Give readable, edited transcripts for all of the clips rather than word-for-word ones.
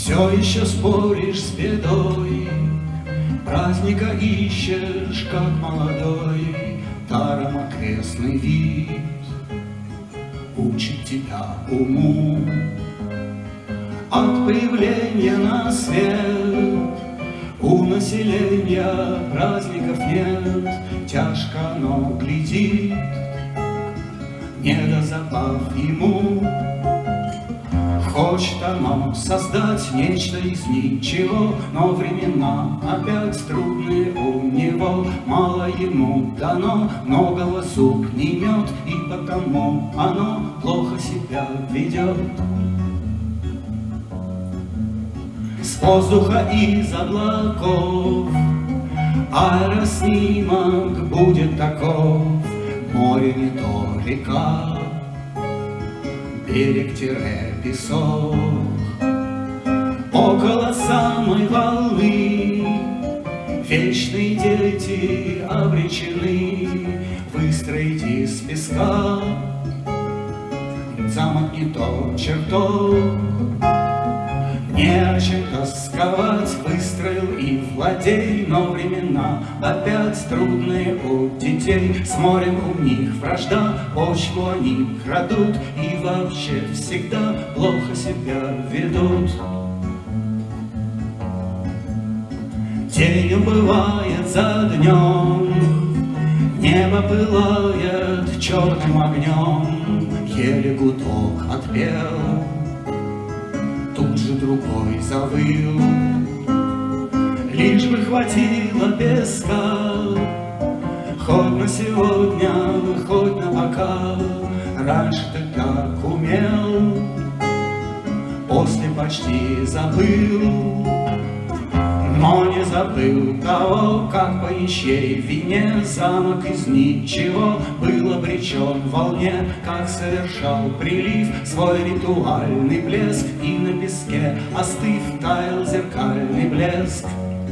Все еще споришь с бедой, праздника ищешь, как молодой. Даром окрестный вид учит тебя уму. От появления на свет у населения праздников нет. Тяжко оно глядит, не до забав ему. Хочет оно создать нечто из ничего, но времена опять трудные у него. Мало ему дано, многого зуб не имет, и потому оно плохо себя ведет. С воздуха из облаков аэроснимок будет таков. Море не то река, берег-песок. Около самой волны вечные дети обречены выстроить из песка замок не то чертог. Не о чем тосковать, выстроил и владей, но времена опять трудные у детей. С морем у них вражда, почву они крадут и вообще всегда плохо себя ведут. День убывает за днем, небо пылает черным огнем, еле гудок отпел, тут же другой завыл. Лишь бы хватило песка, хоть на сегодня, хоть на бокал. Раньше ты так умел, после почти забыл. Но не забыл того, как по ничьей вине замок из ничего был обречен волне, как совершал прилив свой ритуальный блеск, и на песке остыв таял зеркальный блеск.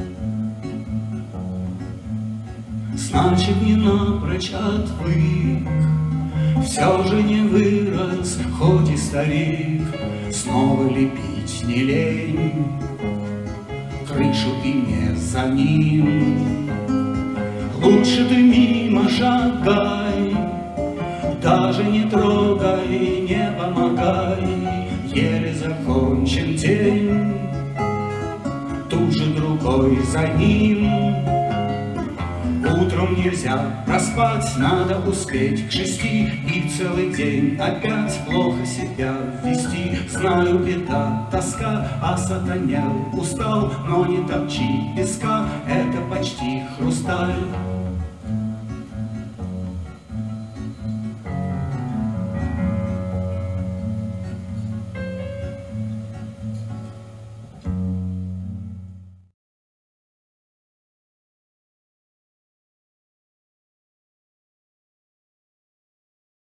Значит, не напрочь отвык, все же не вырос, хоть и старик. Снова лепить не лень, крышу и мезонин. Лучше ты мимо шагай, даже не трогай, не помогай. Еле закончен день, тут же другой за ним. Утром нельзя проспать, надо успеть к 6, и целый день опять плохо себя вести. Знаю, беда, тоска, осатанел, устал, но не топчи песка, это почти хрусталь.